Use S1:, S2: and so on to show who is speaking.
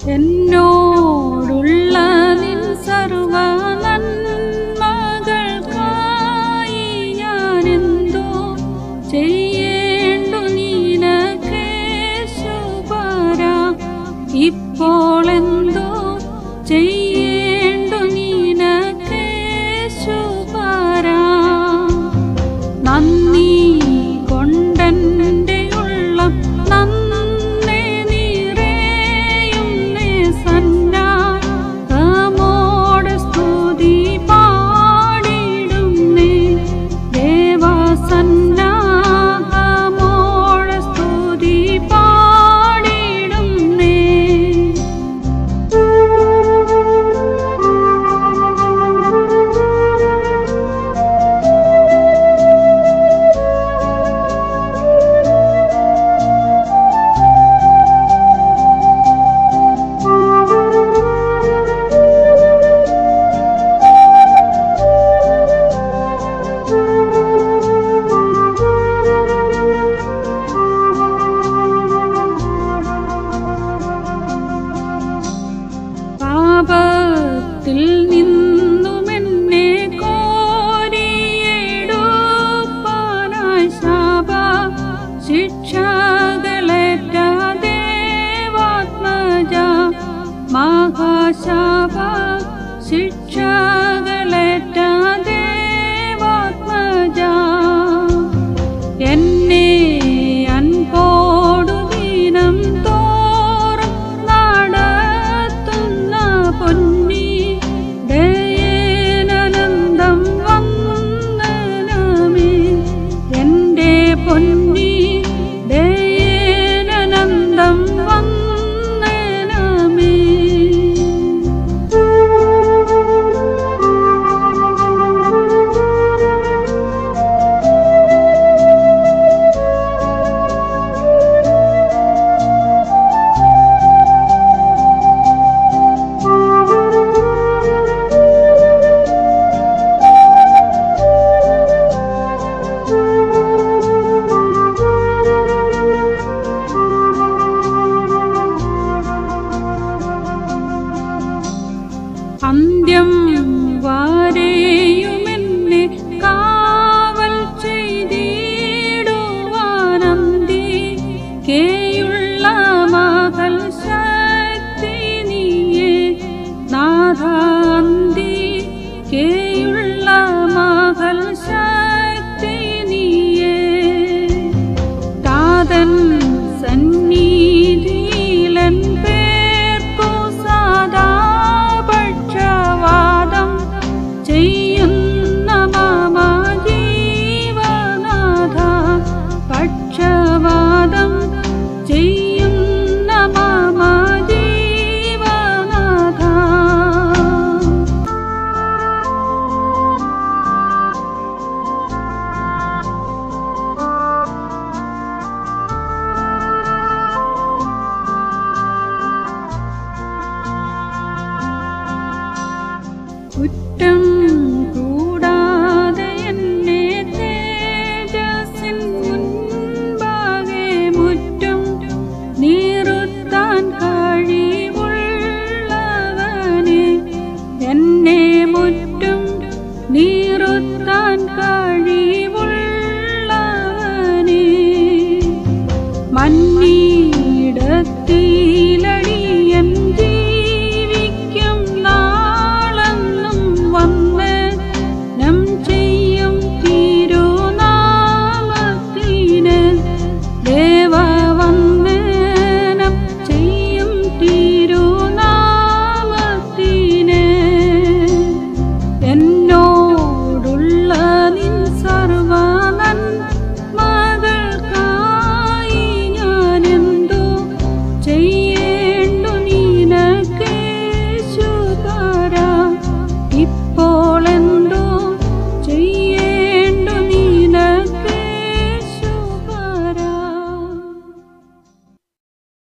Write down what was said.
S1: എന്നോടുള്ള നിൻ സർവ നന്മകൾക്കായി ഞാനെന്തോ ചെയ്യേണ്ടു നിനക്കേശുപരാ. ഇപ്പോൾ എന്തോ ചെയ്യേണ്ടു നിനക്കേശുപരാ. നന്ദി കൊണ്ടെൻ്റെ ഉള്ളം നന്നേ നിറയുന്നേ. സന്നാഹമോടെ സ്തുതി പാടിടുന്നേ. ദേവസന്നാഹമോടെ സ്തുതി പാടിടുന്നേ. പാപത്തിൽ നിന്നുമെന്നെ കോരിയെടുപ്പാനായി ശാപ ശിക്ഷകളേറ്റ ദേവാത്മജ. മഹാശാപ ശിക്ഷകളേറ്റ ദേവാത്മജ. എന്നെ അൻപോടു ദിനം തോറും നടത്തുന്ന പൊന്നി ദയനനന്ദം വന്ദനമേ. എൻ്റെ പൊന്നി ദയനനന്ദം വന്ദനമേ. അന്ത്യം വരെയുമെന്നെ കാവൽ ചെയ്തിടുവാനന്തികേയുള്ള മകൾ ശക്തി നീയേ നാഥ. അന്തികേയുള്ള മകൾ ശക്തി നീയേ. താതൻ സന്നിധിയിലൻ പേർക്കു സദാ പക്ഷവാദം ചെയ്യുന്ന മമ ജീവനാഥ. പക്ഷവാദം ചെയ്യുന്ന മമ ജീവനാഥ. കുറ്റം കൂടാതെ എന്നെ തേജസ്സിൻ മുൻപാകെ മുറ്റും നിർത്താൻ കഴിവുള്ളവനെ. എന്നെ മുറ്റും നിർത്താൻ കഴിവുള്ളവനെ. മന്നിടത്തിൽ